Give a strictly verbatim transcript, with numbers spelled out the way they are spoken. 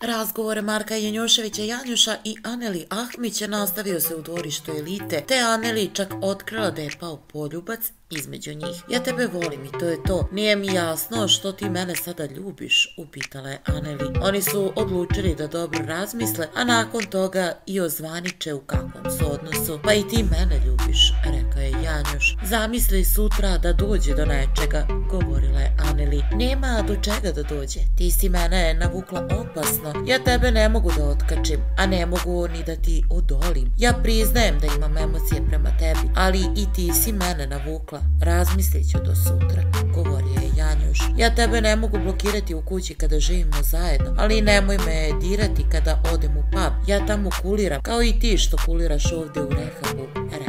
Razgovore Marka Janjuševića Janjuša i Aneli Ahmića nastavio se u dvorištu Elite, te Aneli čak otkrila da je pao poljubac između njih. Ja tebe volim i to je to. Nije mi jasno što ti mene sada ljubiš, upitala je Aneli. Oni su odlučili da dobro razmisle, a nakon toga i ozvaniče u kakvom su odnosu. Pa i ti mene ljubiš, rekao je Janjuš. Zamisli sutra da dođe do nečega, govorila je Aneli. Nema do čega da dođe. Ti si mene navukla opasno. Ja tebe ne mogu da otkačim, a ne mogu ni da ti odolim. Ja priznajem da imam emocije prema tebi, ali i ti si mene navukla. Razmislit ću do sutra, govorio je Janjuš. Ja tebe ne mogu blokirati u kući kada živimo zajedno, ali nemoj me dirati kada odem u pub. Ja tamo kuliram, kao i ti što kuliraš ovdje u rehabu,